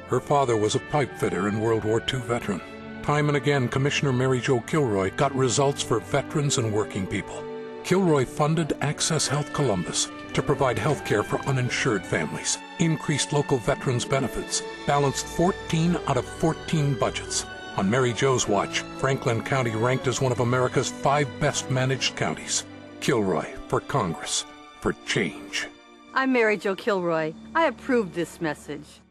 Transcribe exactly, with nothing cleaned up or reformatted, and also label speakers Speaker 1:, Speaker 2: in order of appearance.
Speaker 1: Her father was a pipe fitter and World War Two veteran. Time and again, Commissioner Mary Jo Kilroy got results for veterans and working people. Kilroy funded Access Health Columbus to provide health care for uninsured families, increased local veterans' benefits, balanced fourteen out of fourteen budgets. On Mary Jo's watch, Franklin County ranked as one of America's five best managed counties. Kilroy for Congress, for change.
Speaker 2: I'm Mary Jo Kilroy. I approve this message.